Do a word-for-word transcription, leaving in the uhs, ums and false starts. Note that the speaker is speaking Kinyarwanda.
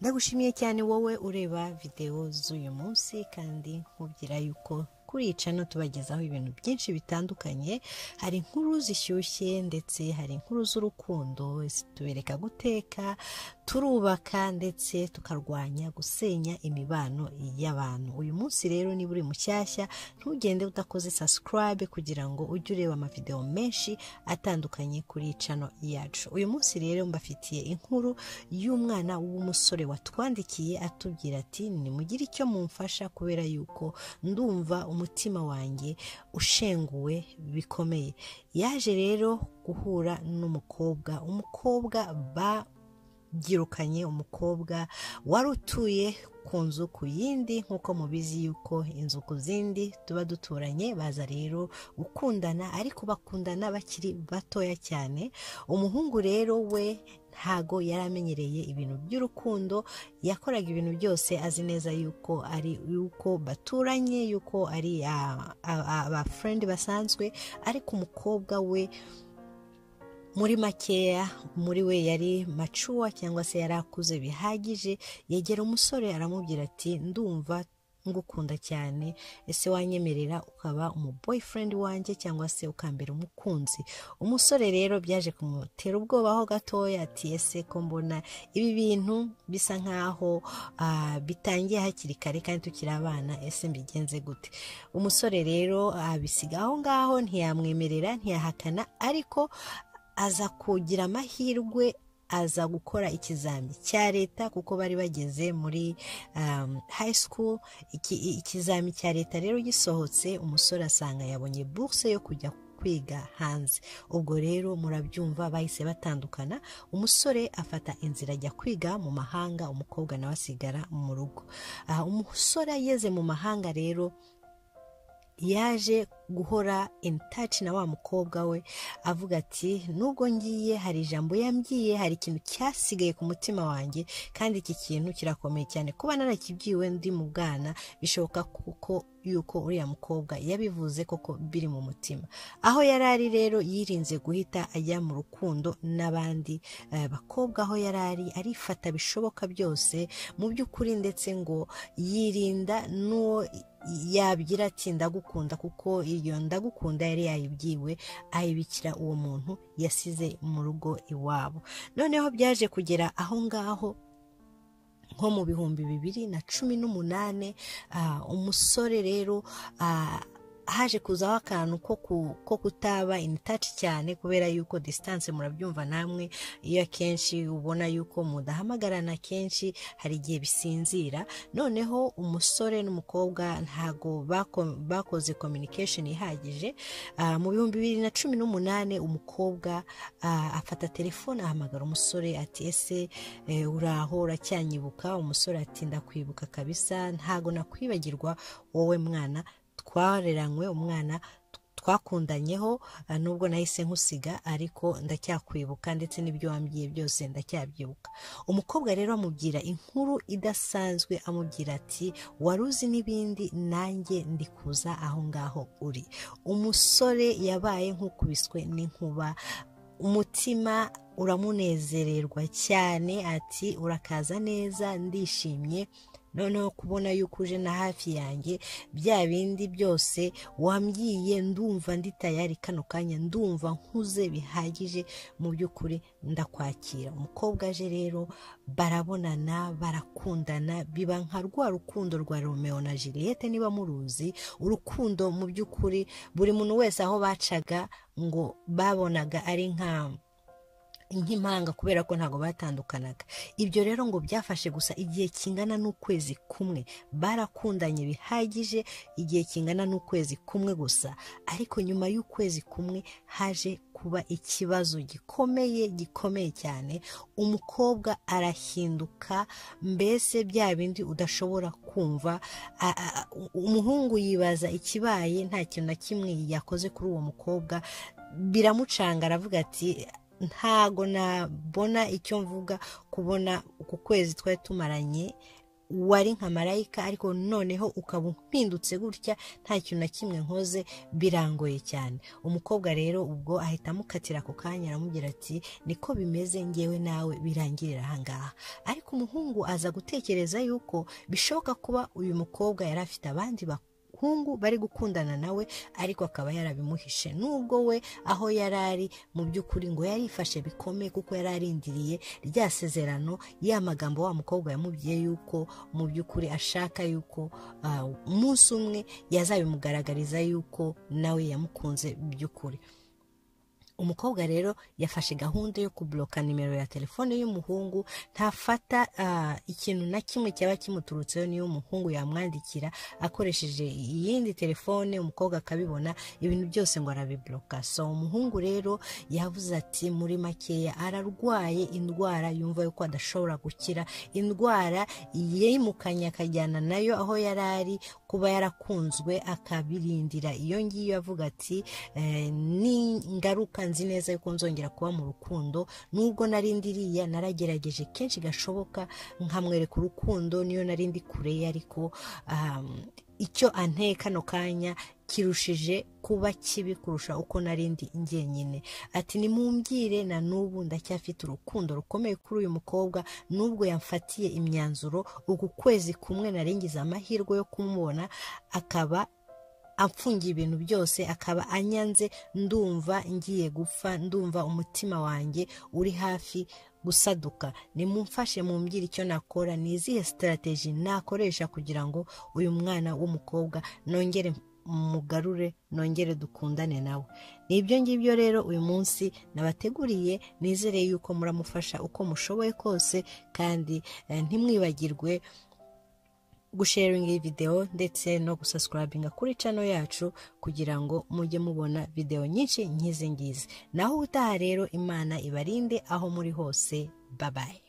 Ndagushimiye cyane wowe ureba video z'uyu munsi kandi nkubwira yuko kuri iyi channel tubagezaho ibintu byinshi bitandukanye. Hari inkuru zishyushye ndetse hari inkuru z'urukundo, tubereka guteka, turubaka ndetse tukarwanya gusenya imibano y'abantu. Uyu munsi rero niba uri mushyashya ntugende udakoze subscribe kugira ngo ujye ureba amavideo menshi atandukanye kuri iyi channel yacu. Uyu munsi rero mbafitiye inkuru y'umwana w'umusore watwandikiye atubwira ati nimugire icyo mumfasha kubera yuko ndumva umutima wanjye ushenguwe bikomeye. Yaje rero guhura n'umukobwa umukobwa bagirukanye, umukobwa warutuye ku nzu ku yindi, nkuko mubizi yuko inzu ku zindi tuba duturanye. Baza rero gukundana ariko bakundana bakiri batoya cyane. Umuhungu rero we ntago yaramenyereye ibintu by'urukundo, yakoraga ibintu byose azi neza yuko ari yuko baturanye, yuko ari aba friend basanzwe, ariko umukobwa we muri makeya muri we yari mature cyangwa se yarakuze bihagije. Yegera umusore aramubwira ati ndumva ngukunda cyane, ese wanyemerera ukaba umu boyfriend wanjye cyangwa se ukambera umukunzi? Umusore rero byaje kumutera ubwoba ho gatoya, ati ese ko mbona ibi bintu bisa nkaho uh, bitangiye hakiri kare kandi tukiri abana, ese mbigenze gute? Umusore rero abisiga uh, aho ngaho, ntiyamwemerera ntiyahakana, ariko aza kugira amahirwe aza gukora ikizami cya leta kuko bari bageze muri um, high school. Iki, ikizami cya leta rero gisohotse, umusore asanga yabonye bourse yo kujya kwiga hanze. Ubwo rero murabyumva bahise batandukana, umusore afata inzira ajya kwiga mu mahanga, umukobwa nawe asigara mu rugo. Uh, umusore yeze mu mahanga rero yaje guhora in touch na wa mukobwa we, avuga ati nubwo ngiye hari ijambo yambwiye, hari ikintu cyasigaye ku mutima wanjye kandi iki kintu kirakomeye cyane. Kuba narakibyiwe ndi mu bwana bishoboka kuko yuko uriya mukobwa yabivuze koko biri mu mutima. Aho yarari rero yirinze guhita ajya mu rukundo n'abandi uh, bakobwa. Aho yarari arifata bishoboka byose mu by'ukuri, ndetse ngo yirinda nuwo yabyira ati ndagukunda, kuko iyo ndagukunda yari yayibyiwe ayibikira uwo muntu yasize mu rugo iwabo. Noneho byaje kugera aho ngaho nko mu bihumbi bibiri na cumi n'umunane, uh, umusore rero uh, haje kuzaho akantu ko ko kutaba in touch cyane kubera yuko distance, murabyumva namwe, iyo akenshi ubona yuko mudahamagarana kenshi hari igihe bisinzira. Noneho umusore n'umukobwa ntago bako, bakoze communication ihagije. Uh, mu bihumbi bibiri na cumi n'umunane umukobwa uh, afata telefone ahamagara umusore ati ese eh, uraho uracyanyibuka? Umusore ati ndakwibuka kabisa, ntago nakwibagirwa wowe mwana twareranywe, umwana twakundanyeho, nubwo nahise nkusiga ariko ndacyakwibuka ndetse n'ibyo wambwiye byose ndacyabyibuka. Umukobwa rero amubwira inkuru idasanzwe, amubwira ati waruzi n'ibindi, nanjye ndikuza aho ngaho uri. Umusore yabaye nk'ukubiswe n'inkuba, umutima uramunezererwa cyane, ati urakaza neza, ndishimye noneho kubona yuko uje na hafi yanjye, bya bindi byose wambwiye ndumva ndi tayari kano kanya, ndumva nkuze bihagije, mu by'ukuri ndakwakira. Umukobwa aje rero barabonana barakundana, biba nka rwa rukundo rwa Romeo na Juliette niba muruzi. Urukundo mu by'ukuri buri muntu wese aho bacaga ngo babonaga ari nka nk'impanga kubera ko ntago batandukanaga. Ibyo rero ngo byafashe gusa igihe kingana n'ukwezi kumwe, barakundanye bihagije igihe kingana n'ukwezi kumwe gusa, ariko nyuma y'ukwezi kumwe haje kuba ikibazo gikomeye gikomeye cyane. Umukobwa arahinduka, mbese bya bindi udashobora kumva. Umuhungu yibaza ikibaye, nta kintu na kimwe yakoze kuri uwo mukobwa, biramucanga, aravuga ati ntago nabona icyo mvuga kubona uku kwezi twari tumaranye wari nka marayika ariko noneho ukaba umpindutse gutya nta kintu na kimwe nkoze, birangoye cyane. Umukobwa rero ubwo ahita amukatira ako kanya aramubwira ati niko bimeze ngewe nawe birangirira ahangaha. Ariko umuhungu aza gutekereza yuko bishoboka kuba uyu mukobwa yari afite abandi bahungu bari gukundana nawe ariko akaba yarabimuhishe, nubwo we aho yarari mu by'ukuri ngo yarifashe bikomeye kuko yararindiriye rya sezerano, ya magambo wa mukobwa yamubwiye yuko mu by'ukuri ashaka yuko umunsi uh, umwe yazabimugaragariza yuko nawe yamukunze by'ukuri. Umukobwa rero yafashe gahunda yo kubloka nimero ya telefone y'umuhungu, ntafata uh, ikintu na kimwe cyaba kimuturutseho niyo umuhungu yamwandikira akoresheje iyindi telefone, umukobwa akabibona, ibintu byose ngo arabibloka. So umuhungu rero yavuze ati muri makeya ararwaye indwara yumva yuko adashobora gukira, indwara yimukanye akajyana nayo aho yarari, kuba yarakunzwe akabirindira iyo ngiyo. Avuga ati eh, ni ngaruka nzi neza yuko nzongera kuba mu rukundo, nubwo narindiriye naragerageje kenshi gashoboka nkamwereka urukundo niyo narindi kure, ariko um, icyo anteye kano kanya kirushije kuba kibi kurusha uko narindi njyenyine. Ati nimumbwire na nubu ndacyafite urukundo rukomeye kuri uyu mukobwa, nubwo yamfatiye imyanzuro uku kwezi kumwe naringize amahirwe yo kumubona akaba amfungiye ibintu byose, akaba anyanze, ndumva ngiye gupfa, ndumva umutima wanjye uri hafi gusaduka. Nimumfashe mumbwire icyo nakora, nizihe strategy nakoresha kugira ngo uyu mwana w'umukobwa nongere mugarure, nongere dukundane nawe. Nibyo ngibyo rero uyu munsi nabateguriye, nizere yuko muramufasha uko mushoboye kose, kandi eh, ntimwibagirwe gusharinga iyi video ndetse no gusubscribinga kuri channel yacu kugira ngo mujye mubona video nyinshi nkizi ngizi. Naho utaha rero Imana ibarinde aho muri hose. Bye bye.